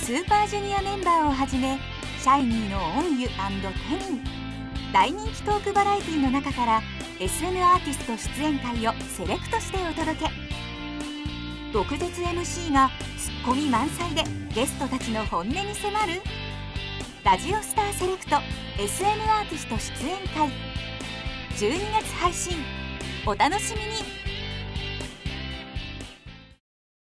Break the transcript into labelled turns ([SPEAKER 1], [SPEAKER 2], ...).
[SPEAKER 1] スーパージュニアメンバーをはじめシャイニーのオンユ&テミン、大人気トークバラエティの中から SM アーティスト出演会をセレクトしてお届け。毒舌 MC がツッコミ満載でゲストたちの本音に迫るラジオスターセレクト SM アーティスト出演会、12月配信、お楽しみに。